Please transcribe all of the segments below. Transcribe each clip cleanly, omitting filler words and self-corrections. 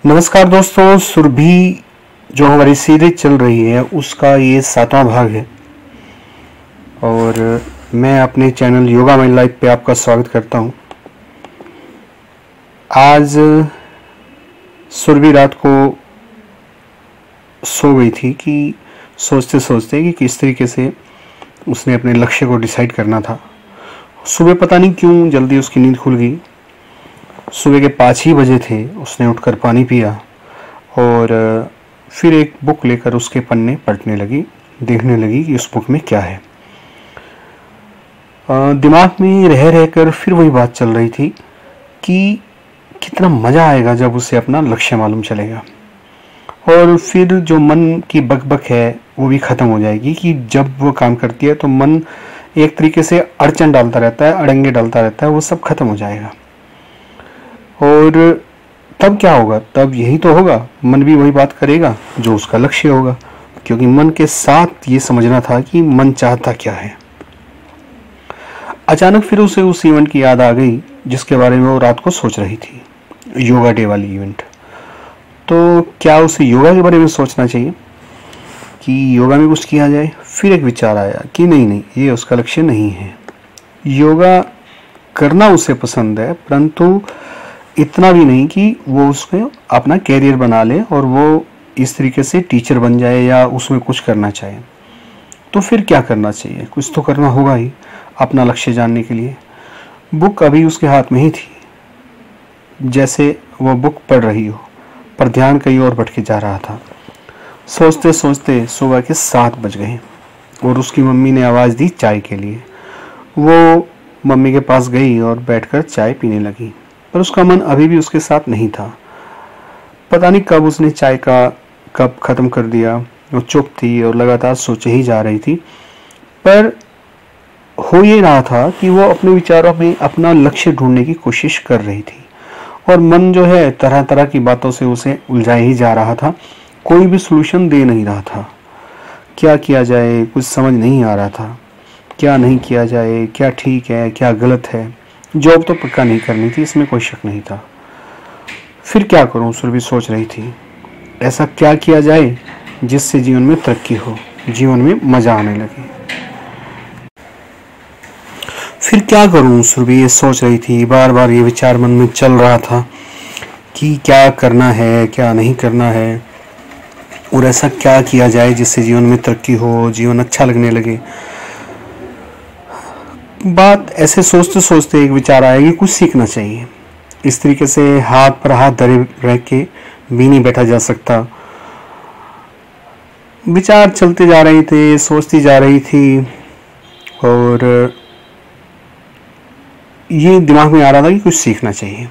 नमस्कार दोस्तों, सुरभि जो हमारी सीरीज चल रही है उसका ये 7वां भाग है और मैं अपने चैनल योगा माई लाइफ पे आपका स्वागत करता हूँ। आज सुरभि रात को सो गई थी कि सोचते सोचते कि किस तरीके से उसने अपने लक्ष्य को डिसाइड करना था। सुबह पता नहीं क्यों जल्दी उसकी नींद खुल गई। सुबह के 5 ही बजे थे। उसने उठकर पानी पिया और फिर एक बुक लेकर उसके पन्ने पलटने लगी, देखने लगी कि उस बुक में क्या है। दिमाग में रह रहकर फिर वही बात चल रही थी कि कितना मज़ा आएगा जब उसे अपना लक्ष्य मालूम चलेगा और फिर जो मन की बकबक है वो भी ख़त्म हो जाएगी कि जब वो काम करती है तो मन एक तरीके से अड़चन डालता रहता है, अड़ंगे डालता रहता है, वो सब खत्म हो जाएगा। और तब क्या होगा? तब यही तो होगा, मन भी वही बात करेगा जो उसका लक्ष्य होगा, क्योंकि मन के साथ ये समझना था कि मन चाहता क्या है। अचानक फिर उसे उस इवेंट की याद आ गई जिसके बारे में वो रात को सोच रही थी, योगा डे वाली इवेंट। तो क्या उसे योगा के बारे में सोचना चाहिए कि योगा में कुछ किया जाए? फिर एक विचार आया कि नहीं, ये उसका लक्ष्य नहीं है। योगा करना उसे पसंद है, परंतु इतना भी नहीं कि वो उसमें अपना कैरियर बना ले और वो इस तरीके से टीचर बन जाए या उसमें कुछ करना चाहे। तो फिर क्या करना चाहिए? कुछ तो करना होगा ही अपना लक्ष्य जानने के लिए। बुक अभी उसके हाथ में ही थी, जैसे वो बुक पढ़ रही हो, पर ध्यान कहीं और भटके जा रहा था। सोचते सोचते सुबह के 7 बज गए और उसकी मम्मी ने आवाज़ दी चाय के लिए। वो मम्मी के पास गई और बैठकर चाय पीने लगी, पर उसका मन अभी भी उसके साथ नहीं था। पता नहीं कब उसने चाय का कप ख़त्म कर दिया। वो चुप थी और लगातार सोचे ही जा रही थी, पर हो ये रहा था कि वो अपने विचारों में अपना लक्ष्य ढूंढने की कोशिश कर रही थी और मन जो है तरह तरह की बातों से उसे उलझाए ही जा रहा था। कोई भी सॉल्यूशन दे नहीं रहा था। क्या किया जाए कुछ समझ नहीं आ रहा था। क्या नहीं किया जाए, क्या ठीक है क्या गलत है। जॉब तो पक्का नहीं करनी थी, इसमें कोई शक नहीं था। फिर क्या करूं? सुरभि सोच रही थी। ऐसा क्या किया जाए जिससे जीवन में तरक्की हो, जीवन में मजा आने लगे। फिर क्या करूं? सुरभि ये सोच रही थी। बार बार ये विचार मन में चल रहा था कि क्या करना है क्या नहीं करना है और ऐसा क्या किया जाए जिससे जीवन में तरक्की हो, जीवन अच्छा लगने लगे। बात ऐसे सोचते सोचते एक विचार आया कि कुछ सीखना चाहिए। इस तरीके से हाथ पर हाथ धरे रह के भी नहीं बैठा जा सकता। विचार चलते जा रहे थे, सोचती जा रही थी और ये दिमाग में आ रहा था कि कुछ सीखना चाहिए।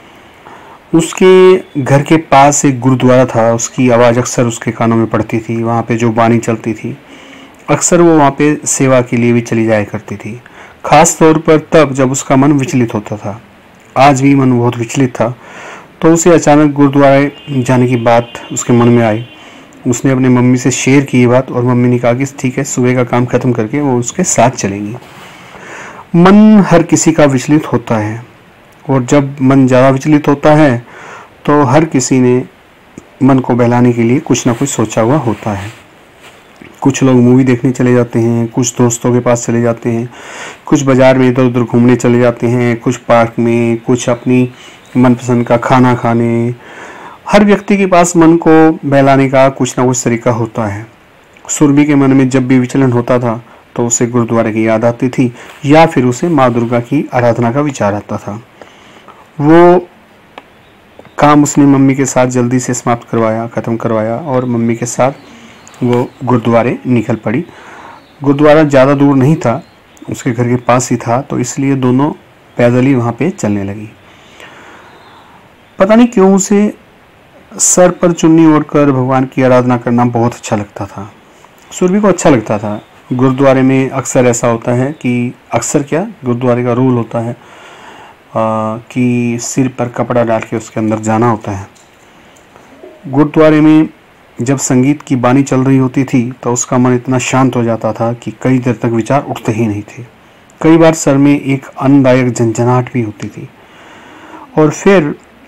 उसके घर के पास एक गुरुद्वारा था। उसकी आवाज़ अक्सर उसके कानों में पड़ती थी। वहाँ पे जो बानी चलती थी, अक्सर वो वहाँ पे सेवा के लिए भी चली जाया करती थी, खास तौर पर तब जब उसका मन विचलित होता था। आज भी मन बहुत विचलित था, तो उसे अचानक गुरुद्वारे जाने की बात उसके मन में आई। उसने अपनी मम्मी से शेयर की ये बात और मम्मी ने कहा कि ठीक है, सुबह का काम खत्म करके वो उसके साथ चलेंगी। मन हर किसी का विचलित होता है और जब मन ज़्यादा विचलित होता है तो हर किसी ने मन को बहलाने के लिए कुछ ना कुछ सोचा हुआ होता है। कुछ लोग मूवी देखने चले जाते हैं, कुछ दोस्तों के पास चले जाते हैं, कुछ बाज़ार में इधर उधर घूमने चले जाते हैं, कुछ पार्क में, कुछ अपनी मनपसंद का खाना खाने। हर व्यक्ति के पास मन को बहलाने का कुछ ना कुछ तरीका होता है। सुरभि के मन में जब भी विचलन होता था तो उसे गुरुद्वारे की याद आती थी या फिर उसे माँ दुर्गा की आराधना का विचार आता था। वो काम उसने मम्मी के साथ जल्दी से समाप्त करवाया, ख़त्म करवाया और मम्मी के साथ वो गुरुद्वारे निकल पड़ी। गुरुद्वारा ज़्यादा दूर नहीं था, उसके घर के पास ही था, तो इसलिए दोनों पैदल ही वहाँ पे चलने लगी। पता नहीं क्यों उसे सर पर चुन्नी ओढ़कर भगवान की आराधना करना बहुत अच्छा लगता था। सुरभि को अच्छा लगता था। गुरुद्वारे में अक्सर ऐसा होता है कि अक्सर क्या, गुरुद्वारे का रूल होता है कि सिर पर कपड़ा डाल के उसके अंदर जाना होता है। गुरुद्वारे में जब संगीत की बानी चल रही होती थी तो उसका मन इतना शांत हो जाता था कि कई देर तक विचार उठते ही नहीं थे। कई बार सर में एक आनंददायक झंझनाहट भी होती थी और फिर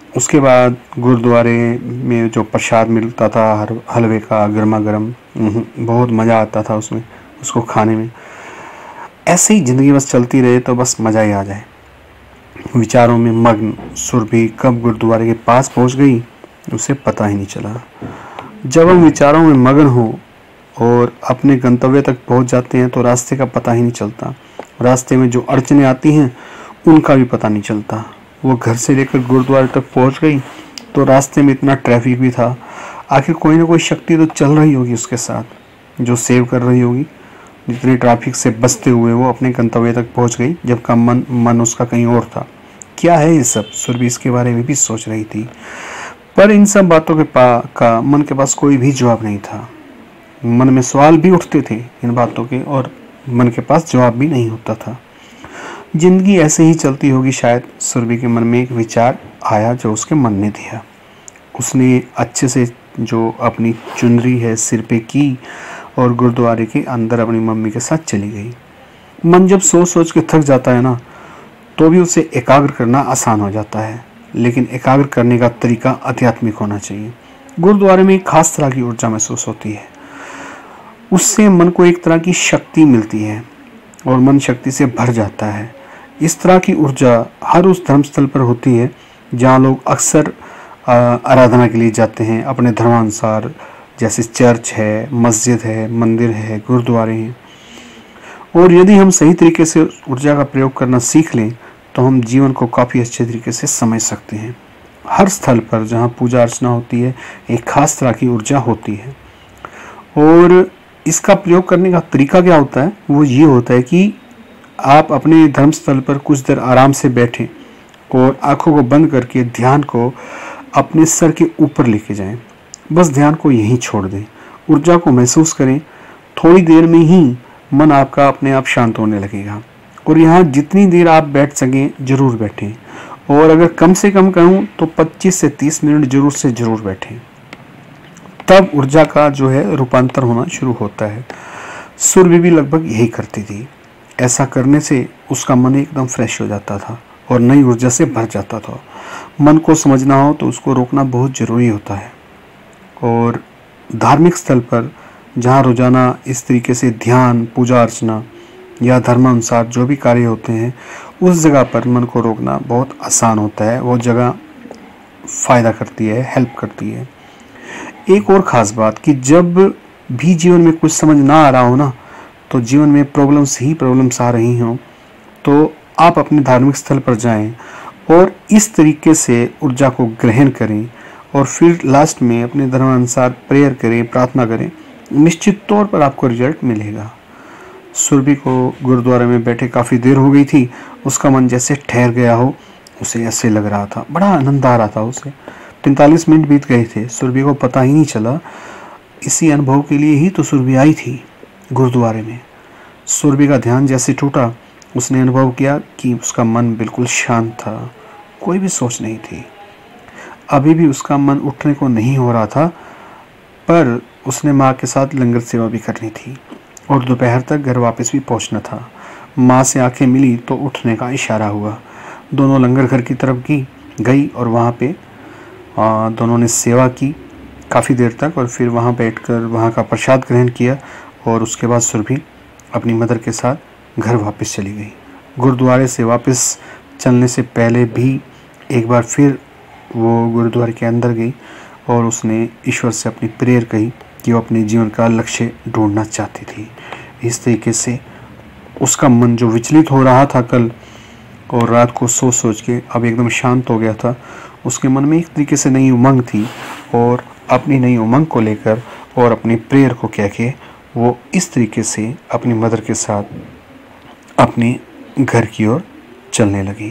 उसके बाद गुरुद्वारे में जो प्रसाद मिलता था हलवे का गर्मा गर्म, बहुत मज़ा आता था उसमें, उसको खाने में। ऐसे ही ज़िंदगी बस चलती रहे तो बस मज़ा ही आ जाए। विचारों में मग्न सुरभि कब गुरुद्वारे के पास पहुंच गई उसे पता ही नहीं चला। जब हम विचारों में मग्न हो और अपने गंतव्य तक पहुंच जाते हैं तो रास्ते का पता ही नहीं चलता। रास्ते में जो अड़चनें आती हैं उनका भी पता नहीं चलता। वो घर से लेकर गुरुद्वारे तक पहुंच गई तो रास्ते में इतना ट्रैफिक भी था। आखिर कोई ना कोई शक्ति तो चल रही होगी उसके साथ जो सेव कर रही होगी। जितने ट्रैफिक से बचते हुए वो अपने गंतव्य तक पहुंच गई, जबकि मन उसका कहीं और था। क्या है ये सब? सुरभि इसके बारे में भी सोच रही थी, पर इन सब बातों का मन के पास कोई भी जवाब नहीं था। मन में सवाल भी उठते थे इन बातों के और मन के पास जवाब भी नहीं होता था। जिंदगी ऐसे ही चलती होगी शायद। सुरभि के मन में एक विचार आया जो उसके मन ने दिया। उसने अच्छे से जो अपनी चुनरी है सिर पे की और गुरुद्वारे के अंदर अपनी मम्मी के साथ चली गई। मन जब सोच सोच के थक जाता है ना तो भी उसे एकाग्र करना आसान हो जाता है, लेकिन एकाग्र करने का तरीका आध्यात्मिक होना चाहिए। गुरुद्वारे में एक खास तरह की ऊर्जा महसूस होती है। उससे मन को एक तरह की शक्ति मिलती है और मन शक्ति से भर जाता है। इस तरह की ऊर्जा हर उस धर्मस्थल पर होती है जहाँ लोग अक्सर आराधना के लिए जाते हैं अपने धर्मानुसार, जैसे चर्च है, मस्जिद है, मंदिर है, गुरुद्वारे हैं। और यदि हम सही तरीके से ऊर्जा का प्रयोग करना सीख लें तो हम जीवन को काफ़ी अच्छे तरीके से समझ सकते हैं। हर स्थल पर जहाँ पूजा अर्चना होती है एक खास तरह की ऊर्जा होती है और इसका प्रयोग करने का तरीका क्या होता है? वो ये होता है कि आप अपने धर्मस्थल पर कुछ देर आराम से बैठें और आंखों को बंद करके ध्यान को अपने सर के ऊपर लेके जाएं। बस ध्यान को यहीं छोड़ दें, ऊर्जा को महसूस करें। थोड़ी देर में ही मन आपका अपने आप शांत होने लगेगा और यहाँ जितनी देर आप बैठ सकें जरूर बैठें, और अगर कम से कम कहूँ तो 25 से 30 मिनट जरूर से जरूर बैठें। तब ऊर्जा का जो है रूपांतर होना शुरू होता है। सुरभि भी लगभग यही करती थी। ऐसा करने से उसका मन एकदम फ्रेश हो जाता था और नई ऊर्जा से भर जाता था। मन को समझना हो तो उसको रोकना बहुत ज़रूरी होता है। और धार्मिक स्थल पर जहाँ रोजाना इस तरीके से ध्यान, पूजा अर्चना या धर्मानुसार जो भी कार्य होते हैं उस जगह पर मन को रोकना बहुत आसान होता है। वो जगह फ़ायदा करती है, हेल्प करती है। एक और ख़ास बात कि जब भी जीवन में कुछ समझ ना आ रहा हो ना, तो जीवन में प्रॉब्लम्स आ रही हों, तो आप अपने धार्मिक स्थल पर जाएं और इस तरीके से ऊर्जा को ग्रहण करें और फिर लास्ट में अपने धर्मानुसार प्रेयर करें, प्रार्थना करें। निश्चित तौर पर आपको रिजल्ट मिलेगा। सुरभि को गुरुद्वारे में बैठे काफ़ी देर हो गई थी। उसका मन जैसे ठहर गया हो, उसे ऐसे लग रहा था। बड़ा आनंद आ रहा था उसे। 45 मिनट बीत गए थे, सुरभि को पता ही नहीं चला। इसी अनुभव के लिए ही तो सुरभि आई थी गुरुद्वारे में। सुरभि का ध्यान जैसे टूटा, उसने अनुभव किया कि उसका मन बिल्कुल शांत था, कोई भी सोच नहीं थी। अभी भी उसका मन उठने को नहीं हो रहा था, पर उसने माँ के साथ लंगर सेवा भी करनी थी और दोपहर तक घर वापस भी पहुँचना था। माँ से आंखें मिली तो उठने का इशारा हुआ। दोनों लंगर घर की तरफ गई और वहाँ पे दोनों ने सेवा की काफ़ी देर तक और फिर वहाँ बैठकर वहाँ का प्रसाद ग्रहण किया और उसके बाद सुरभि अपनी मदर के साथ घर वापस चली गई। गुरुद्वारे से वापस चलने से पहले भी एक बार फिर वो गुरुद्वारे के अंदर गई और उसने ईश्वर से अपनी प्रेयर कही कि वो अपने जीवन का लक्ष्य ढूंढना चाहती थी। इस तरीके से उसका मन जो विचलित हो रहा था कल और रात को सोच के अब एकदम शांत हो गया था। उसके मन में एक तरीके से नई उमंग थी और अपनी नई उमंग को लेकर और अपनी प्रेयर को कह के वो इस तरीके से अपनी मदर के साथ अपने घर की ओर चलने लगी।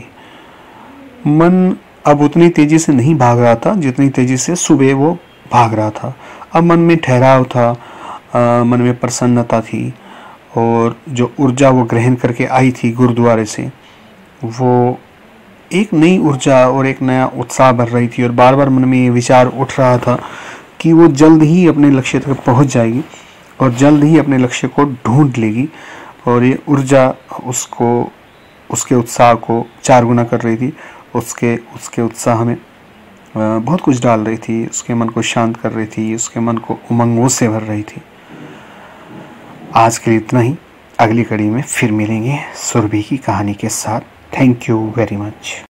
मन अब उतनी तेज़ी से नहीं भाग रहा था जितनी तेज़ी से सुबह वो भाग रहा था। अब मन में ठहराव था, मन में प्रसन्नता थी और जो ऊर्जा वो ग्रहण करके आई थी गुरुद्वारे से, वो एक नई ऊर्जा और एक नया उत्साह भर रही थी। और बार बार मन में ये विचार उठ रहा था कि वो जल्द ही अपने लक्ष्य तक पहुंच जाएगी और जल्द ही अपने लक्ष्य को ढूंढ लेगी। और ये ऊर्जा उसके उत्साह को 4 गुना कर रही थी। उसके उत्साह में बहुत कुछ डाल रही थी, उसके मन को शांत कर रही थी, उसके मन को उमंगों से भर रही थी। आज के लिए इतना ही। अगली कड़ी में फिर मिलेंगे सुरभि की कहानी के साथ। Thank you very much.